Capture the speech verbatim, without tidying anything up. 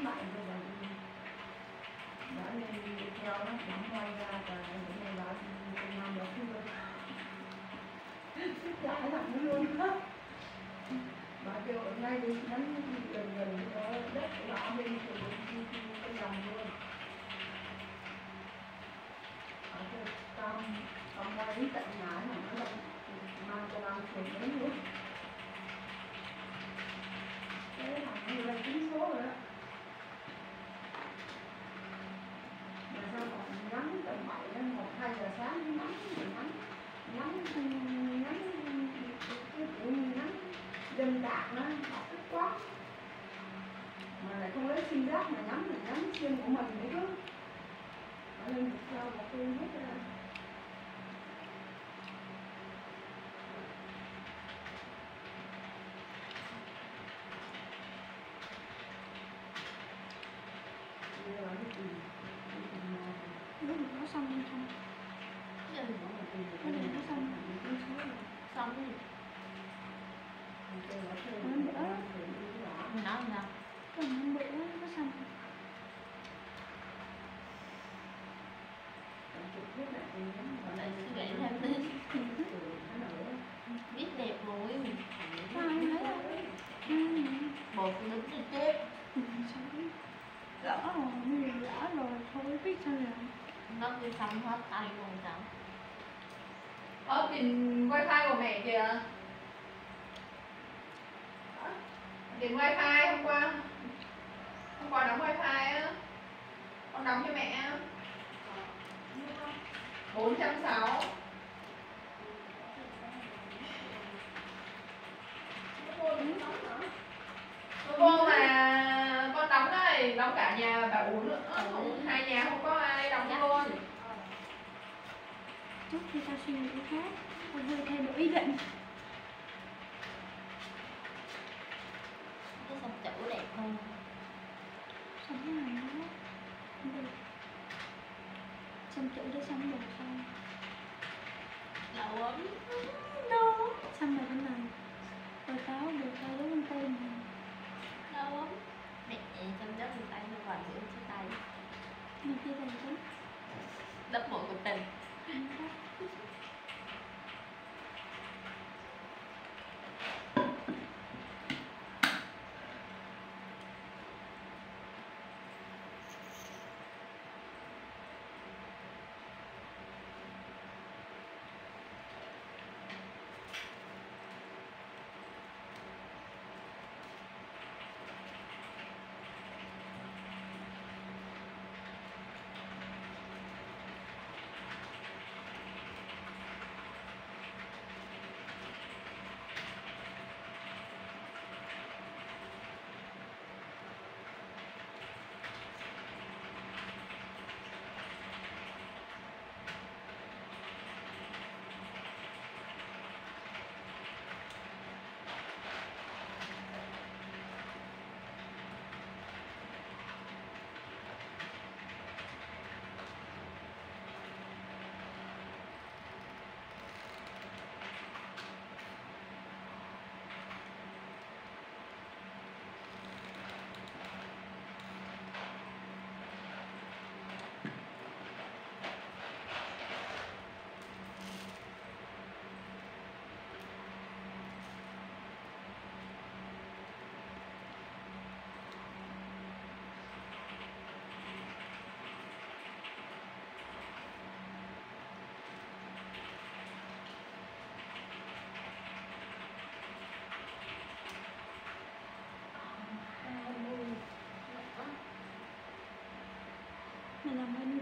lại rồi bà đã lên theo nó nắm quay ra và những này bà công an được luôn chạy thẳng luôn đó. Bà kêu ở ngay đi nhắn gần gần đó đất của bà bên thì cái lòng luôn. Bà kêu tao tao qua đến tận nhà mà nó là mang cho làm phường đến luôn. Thế là như là chính số rồi đó. Mà sao còn nhắn tầm bảy đến một hai giờ sáng nhắn nhắn nhắn nhắn nhắn nhắn đâm đạc nó học thích quá. Mà lại không lấy sim rác mà nhắn là nhắn sim của mình nữa chứ. Nó lên được cho một tôi hết ra. Lúc mà nó xong đi không? Cái này nó xong xong đi. Hôm bữa mình nói gì nào? Còn hôm bữa nó xong. Còn lại suy nghĩ thêm tí. Viết đẹp rồi. Có ai thấy không? Một phụ nữ thì chết. Lỡ rồi, bây giờ lỡ rồi, thôi biết sao rồi. Nó đi xong hết tay rồi sao? Ờ, tiền wifi của mẹ kìa. Tiền wifi hôm qua Hôm qua đóng wifi á. Con đóng cho mẹ á. bốn trăm sáu mươi. Cô mà con đóng đây, đóng cả nhà bà uống nữa. Không, hai nhà không có ai đóng luôn. Trước khi tao suy nghĩ khác, tao hơi thay đổi ý định. Cái xong chữ đẹp hơn. Xong cái này nó không được. Xong chữ để xong được không? Lâu lắm. Đâu? Xong rồi cái này. Rồi tao được tao lấy con tên này. Lâu lắm. Đẹp vậy trong đất người tay nó vào giữa chiếc tay. Nhưng kia thành tính. Đắp mọi cuộc tình. Mày làm bên